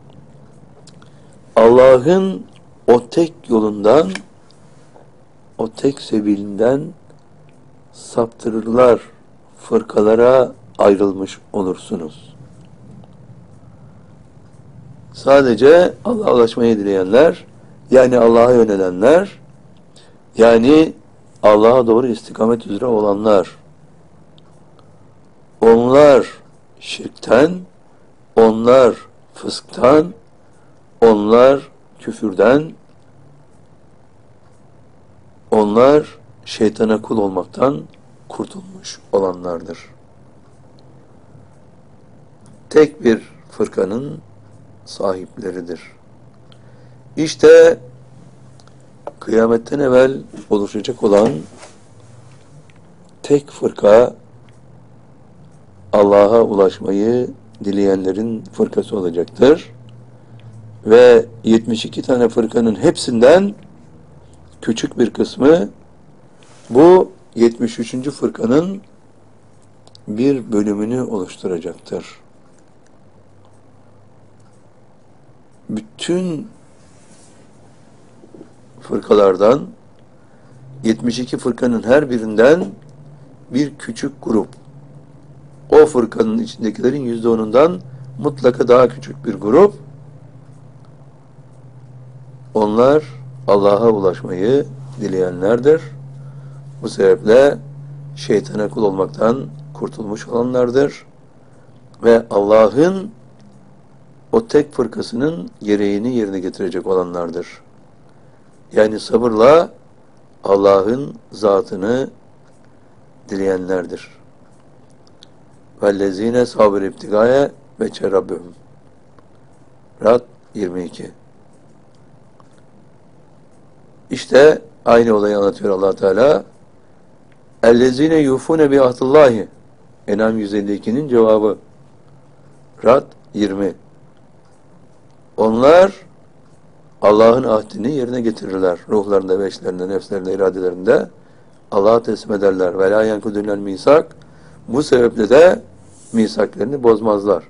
[SPEAKER 1] Allah'ın o tek yolundan, o tek sebilinden saptırırlar, fırkalara ayrılmış olursunuz. Sadece Allah'a ulaşmayı dileyenler, yani Allah'a yönelenler, yani Allah'a doğru istikamet üzere olanlar. Onlar şirkten, onlar fısktan, onlar küfürden, onlar şeytana kul olmaktan kurtulmuş olanlardır. Tek bir fırkanın sahipleridir. İşte kıyametten evvel oluşacak olan tek fırka Allah'a ulaşmayı dileyenlerin fırkası olacaktır. Ve yetmiş iki tane fırkanın hepsinden küçük bir kısmı bu yetmiş üçüncü fırkanın bir bölümünü oluşturacaktır. Bütün fırkalardan yetmiş iki fırkanın her birinden bir küçük grup, o fırkanın içindekilerin yüzde onundan mutlaka daha küçük bir grup, onlar Allah'a ulaşmayı dileyenlerdir. Bu sebeple şeytana kul olmaktan kurtulmuş olanlardır ve Allah'ın o tek fırkasının gereğini yerine getirecek olanlardır. Yani sabırla Allah'ın zatını dileyenlerdir. وَالَّذ۪ينَ صَابِرِ اِبْتِغَايَ وَچَرَبُّهُمْ Rad yirmi iki. İşte aynı olayı anlatıyor Allah Teala. اَلَّذ۪ينَ يُوفُونَ بِعَهْدِ اللّٰهِ En'am yüz elli ikinin cevabı. Rad yirmi. Onlar Allah'ın ahdini yerine getirirler. Ruhlarında, beşlerinde, nefslerinde, iradelerinde Allah'a teslim ederler. وَلَا يَنْكُدُنَّ الْمِيسَاقِ Bu sebeple de misaklarını bozmazlar.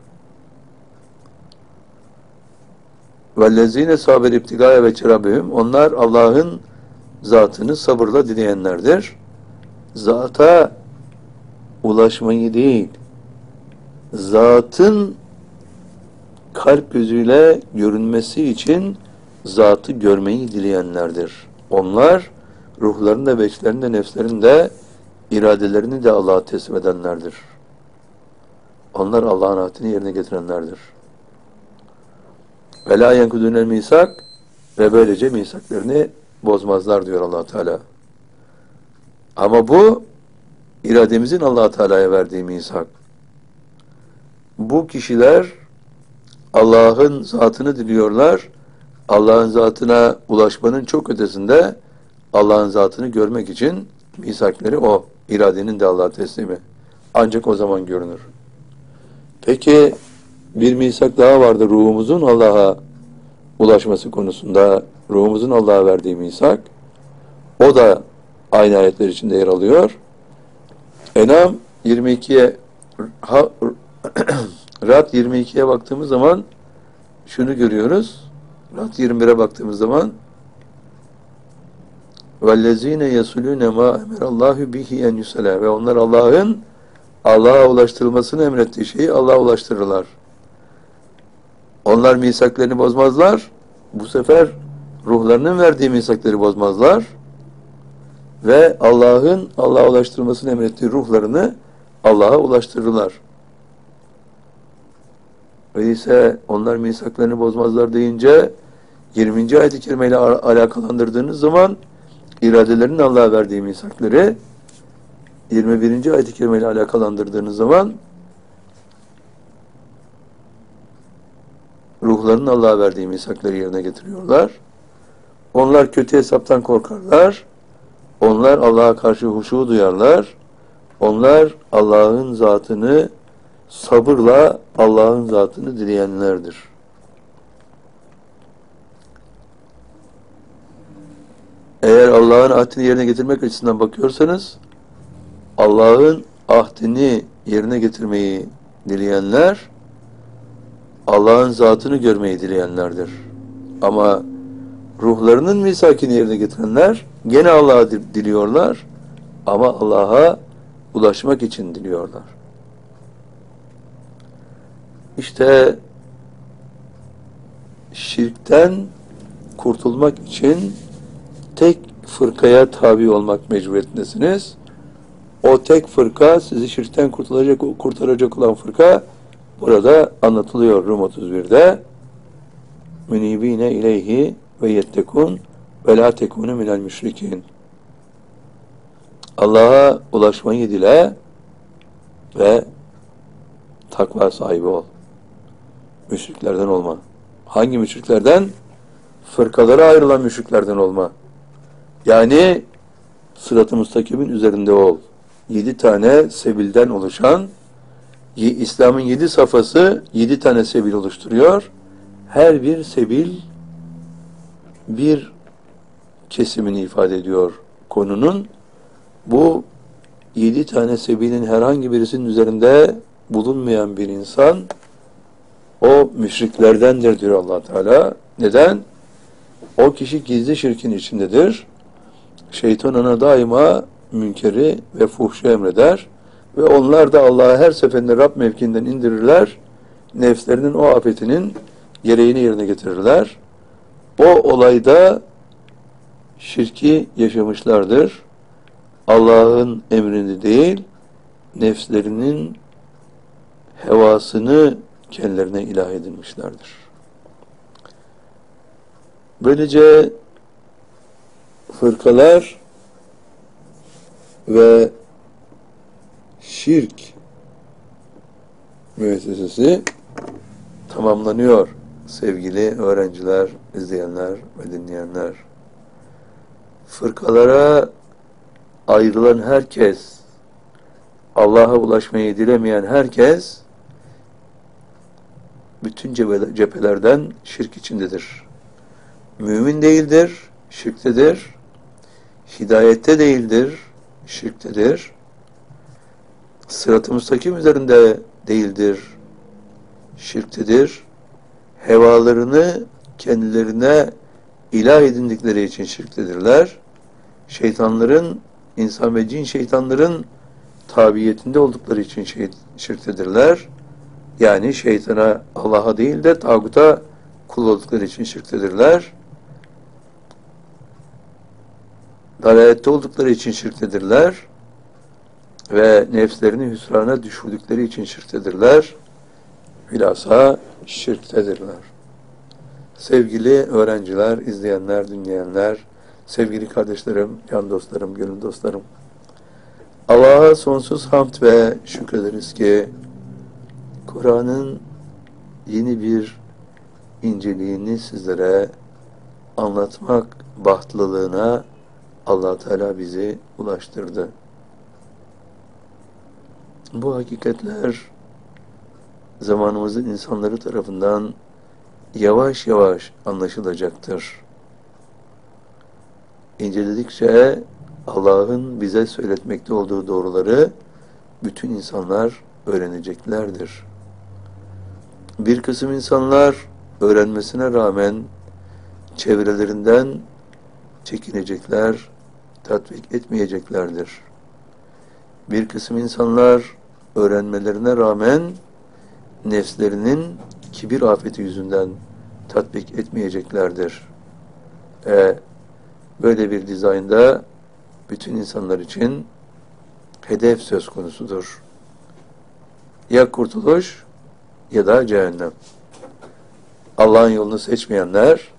[SPEAKER 1] وَالَّذ۪ينَ صَابِرِ اِبْتِغَايَ وَچَرَبِهِمْ Onlar Allah'ın zatını sabırla dileyenlerdir. Zata ulaşmayı değil, zatın kalp gözüyle görünmesi için zatı görmeyi dileyenlerdir. Onlar ruhlarını da, beşlerini de, nefslerini de, iradelerini de Allah'a teslim edenlerdir. Onlar Allah'ın ahdini yerine getirenlerdir. Ve la yenkudunel misak ve böylece misaklarını bozmazlar diyor Allah Teala. Ama bu irademizin Allah Teala'ya verdiği misak. Bu kişiler Allah'ın zatını diliyorlar. Allah'ın zatına ulaşmanın çok ötesinde Allah'ın zatını görmek için misakları o. İradenin de Allah'a teslimi. Ancak o zaman görünür. Peki bir misak daha vardı ruhumuzun Allah'a ulaşması konusunda. Ruhumuzun Allah'a verdiği misak. O da aynı ayetler içinde yer alıyor. En'am yirmi ikiye ha, Rad yirmi ikiye baktığımız zaman şunu görüyoruz. Rad yirmi bire baktığımız zaman وَالَّذ۪ينَ يَسُلُونَ مَا اَمَرَ اللّٰهُ بِهِ اَنْ يُسَلَى Ve onlar Allah'ın Allah'a ulaştırılmasını emrettiği şeyi Allah'a ulaştırırlar. Onlar misaklarını bozmazlar. Bu sefer ruhlarının verdiği misakları bozmazlar. Ve Allah'ın Allah'a ulaştırılmasını emrettiği ruhlarını Allah'a ulaştırırlar. Öyleyse onlar misaklarını bozmazlar deyince yirminci ayet-i kerimeyle alakalandırdığınız zaman iradelerinin Allah'a verdiği misakları yirmi birinci ayet-i kerimeyle alakalandırdığınız zaman ruhlarının Allah'a verdiği misakları yerine getiriyorlar. Onlar kötü hesaptan korkarlar. Onlar Allah'a karşı huşu duyarlar. Onlar Allah'ın zatını sabırla Allah'ın zatını dileyenlerdir. Eğer Allah'ın ahdini yerine getirmek açısından bakıyorsanız Allah'ın ahdini yerine getirmeyi dileyenler Allah'ın zatını görmeyi dileyenlerdir. Ama ruhlarının misakini yerine getirenler gene Allah'a diliyorlar ama Allah'a ulaşmak için diliyorlar. İşte şirkten kurtulmak için tek fırkaya tabi olmak mecburiyetindesiniz. O tek fırka, sizi şirkten kurtulacak, kurtaracak olan fırka burada anlatılıyor Rum otuz birde. Münibine ileyhi ve yettekun ve la tekunu minel müşrikin. Allah'a ulaşmayı dile ve takva sahibi ol. Müşriklerden olma. Hangi müşriklerden? Fırkalara ayrılan müşriklerden olma. Yani sırat-ı müstakimin üzerinde ol. Yedi tane sebilden oluşan, İslam'ın yedi safhası yedi tane sebil oluşturuyor. Her bir sebil bir kesimini ifade ediyor konunun. Bu yedi tane sebilin herhangi birisinin üzerinde bulunmayan bir insan o müşriklerdendir diyor Allah Teala. Neden? O kişi gizli şirkin içindedir. Şeytan ona daima münkeri ve fuhşu emreder. Ve onlar da Allah'ı her seferinde Rab mevkiinden indirirler. Nefslerinin o afetinin gereğini yerine getirirler. O olayda şirki yaşamışlardır. Allah'ın emrini değil, nefslerinin hevasını kendilerine ilah edinmişlerdir. Böylece fırkalar ve şirk müessesesi tamamlanıyor sevgili öğrenciler, izleyenler ve dinleyenler. Fırkalara ayrılan herkes, Allah'a ulaşmayı dilemeyen herkes bütün cephelerden şirk içindedir. Mümin değildir, şirktedir. Hidayette değildir, şirktedir. Sırat-ı müstakim üzerinde değildir, şirktedir. Hevalarını kendilerine ilah edindikleri için şirktedirler. Şeytanların, insan ve cin şeytanların tabiyetinde oldukları için şirktedirler. Yani şeytana, Allah'a değil de tağuta kul oldukları için şirktedirler. Dalalette oldukları için şirktedirler. Ve nefslerini hüsrana düşürdükleri için şirktedirler. Bilhassa şirktedirler. Sevgili öğrenciler, izleyenler, dinleyenler, sevgili kardeşlerim, can dostlarım, gönül dostlarım, Allah'a sonsuz hamd ve şükrederiz ki Kur'an'ın yeni bir inceliğini sizlere anlatmak bahtlılığına Allah Teala bizi ulaştırdı. Bu hakikatler zamanımızın insanları tarafından yavaş yavaş anlaşılacaktır. İnceledikçe Allah'ın bize söyletmekte olduğu doğruları bütün insanlar öğreneceklerdir. Bir kısım insanlar öğrenmesine rağmen çevrelerinden çekinecekler, tatbik etmeyeceklerdir. Bir kısım insanlar öğrenmelerine rağmen nefslerinin kibir afeti yüzünden tatbik etmeyeceklerdir. E, böyle bir dizaynda bütün insanlar için hedef söz konusudur. Ya kurtuluş ya da cehennem. Allah'ın yolunu seçmeyenler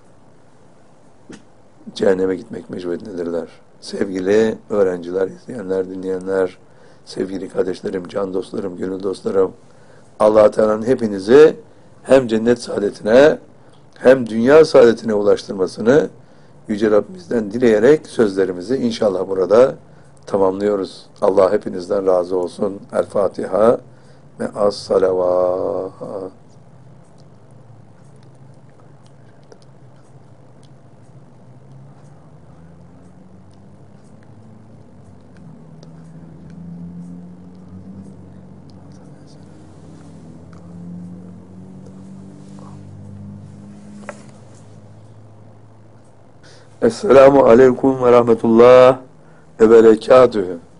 [SPEAKER 1] cehenneme gitmek mecburiyetindedirler. Sevgili öğrenciler, izleyenler, dinleyenler, sevgili kardeşlerim, can dostlarım, gönül dostlarım, Allah Teala'nın hepinizi hem cennet saadetine hem dünya saadetine ulaştırmasını Yüce Rabbimizden dileyerek sözlerimizi inşallah burada tamamlıyoruz. Allah hepinizden razı olsun. El Fatiha ve as salavat. Esselamu aleyküm ve rahmetullah ve berekatühü.